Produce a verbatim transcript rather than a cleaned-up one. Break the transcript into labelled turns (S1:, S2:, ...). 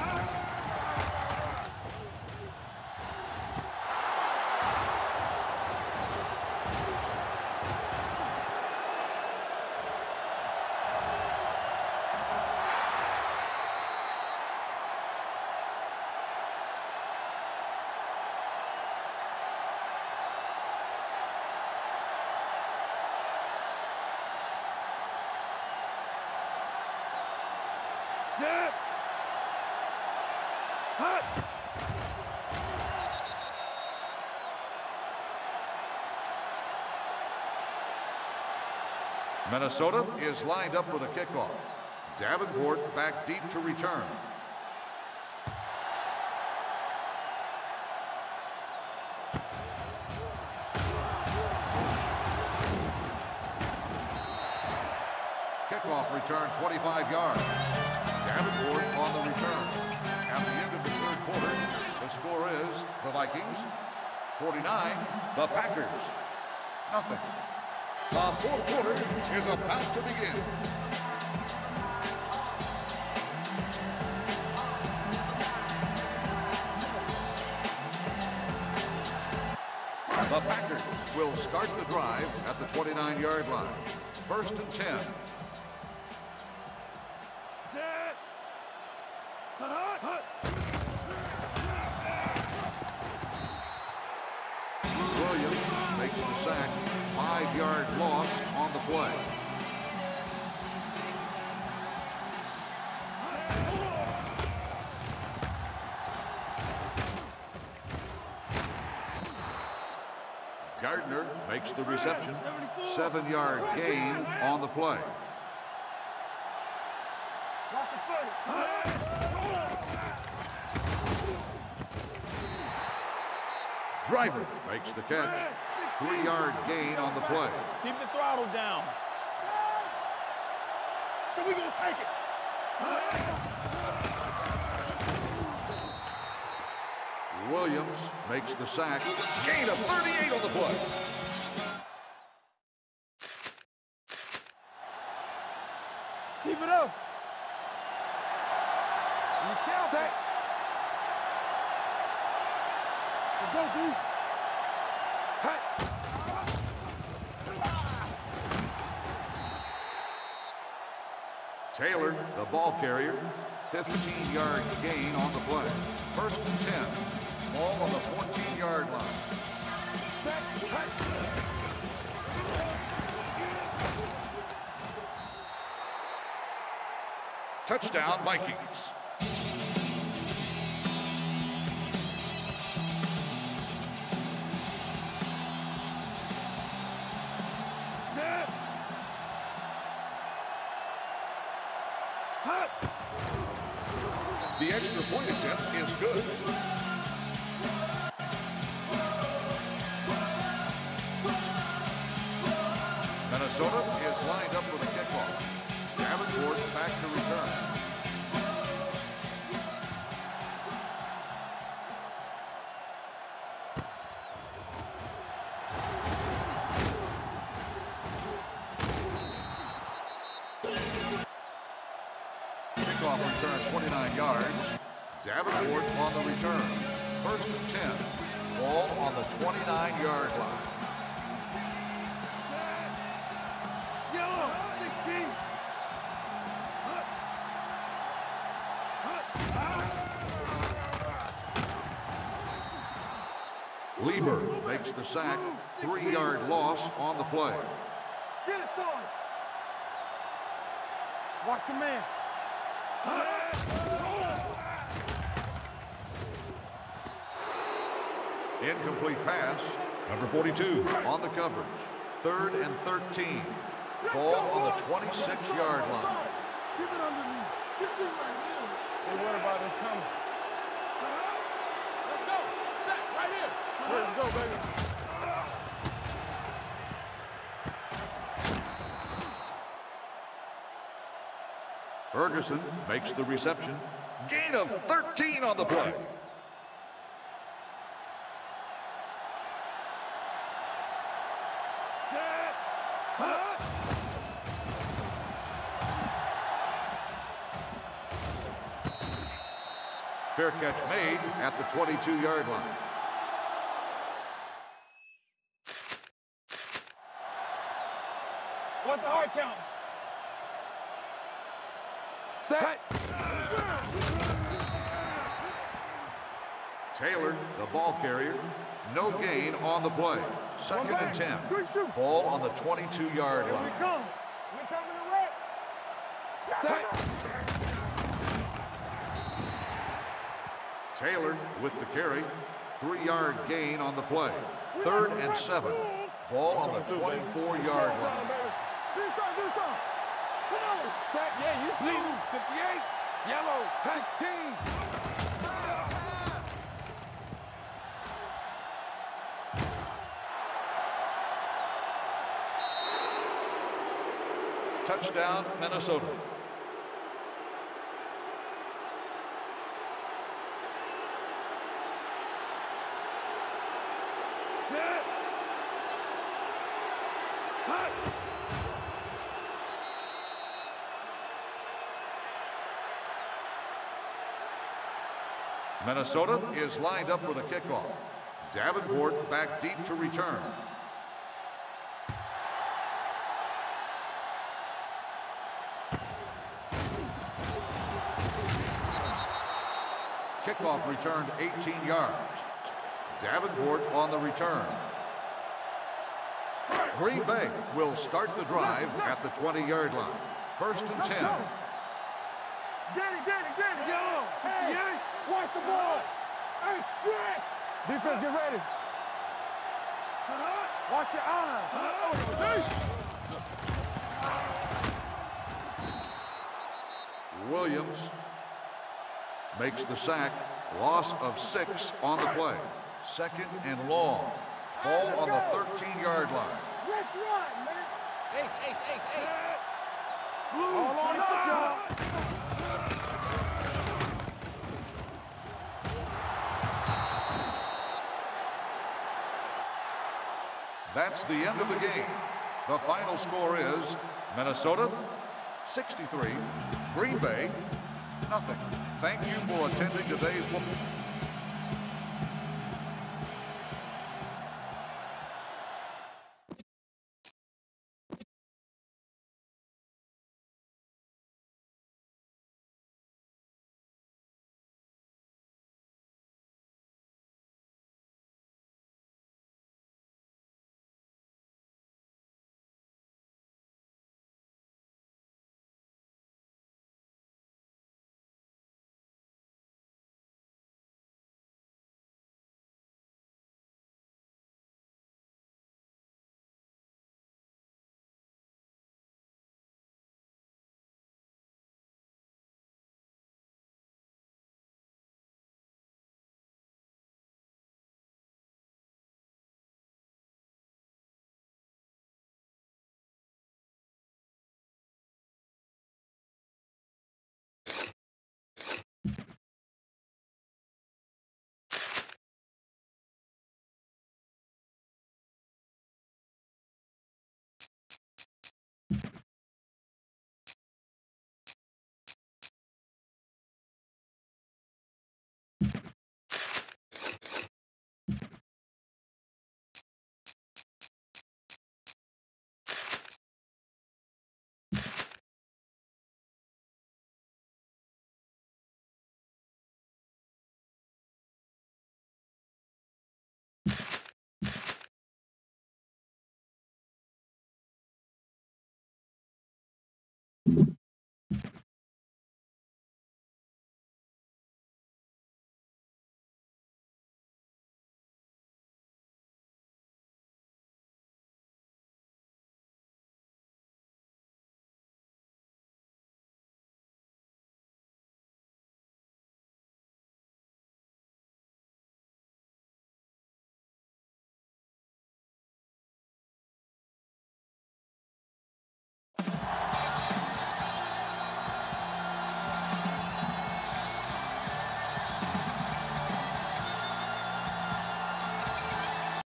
S1: Set. Hut.
S2: Minnesota is lined up for the kickoff. Davenport back deep to return. Kickoff return twenty-five yards. Davenport on the return. At the end of the third quarter, the score is the Vikings forty-nine, the Packers nothing. The fourth quarter is about to begin. The Packers will start the drive at the twenty-nine yard line. First and ten.
S1: Set. Hut. Hut.
S2: Williams makes the sack. Five yard loss on the play. Gardner makes the reception. Seven yard gain on the play. Driver makes the catch. Three yard gain on the play.
S3: Keep the throttle down.
S1: So we're going to take it.
S2: Williams makes the sack. Gain of thirty-eight on the play.
S1: Keep it up. You count. Set. Let's go, dude. Hut.
S2: Taylor, the ball carrier. fifteen yard gain on the play. First and ten. Ball on the fourteen yard line.
S1: Set. Hut.
S2: Touchdown, Vikings.
S1: Set. Hut.
S2: The extra point attempt is good. Minnesota is lined up for the kickoff. Davenport back to return. Kickoff return twenty-nine yards. Davenport on the return. First and ten. Ball on the twenty-nine yard line.
S1: Yellow. sixteen.
S2: Lieber makes the sack. Three yard loss on the play.
S1: Get it, son. Watch your man.
S2: Incomplete pass. Number forty-two on the coverage. Third and thirteen. Ball on the twenty-six yard line.
S1: Keep it underneath. Get this right here.
S3: Don't worry about this coming.
S1: Let's go. Set right here.
S3: Let's go, baby.
S2: Ferguson makes the reception. Gain of thirteen on the play.
S1: Set. Hut.
S2: Fair catch made at the twenty-two yard line.
S3: What's the hard count?
S1: Set.
S2: Taylor, the ball carrier. No gain on the play. Second and ten. Ball on the twenty-two yard line.
S1: Here we come.
S3: We're coming to wreck.
S1: Set.
S2: Taylor with the carry. Three yard gain on the play. Third and seven. Ball on the twenty-four yard line.
S1: Do something, do something. Come on.
S3: Set. Yeah, you see.
S1: Blue, fifty-eight. Yellow, sixteen.
S2: Touchdown, Minnesota.
S1: Set. Hut.
S2: Minnesota is lined up for the kickoff. Davenport back deep to return. Kickoff returned eighteen yards. Davenport on the return. Green Bay will start the drive at the twenty yard line. First and ten.
S1: Get it, get it, get it. Yellow, fifty-eight.
S3: Watch the ball. Hey, stretch.
S1: Defense, get ready. Watch your eyes.
S2: Williams makes the sack. Loss of six on the play. Second and long. Ball on the thirteen yard line.
S3: Let's run, man.
S4: Ace, ace, ace, ace.
S1: Blue,
S3: All on us, y'all.
S2: That's the end of the game. The final score is Minnesota sixty-three, Green Bay nothing. Thank you for attending today's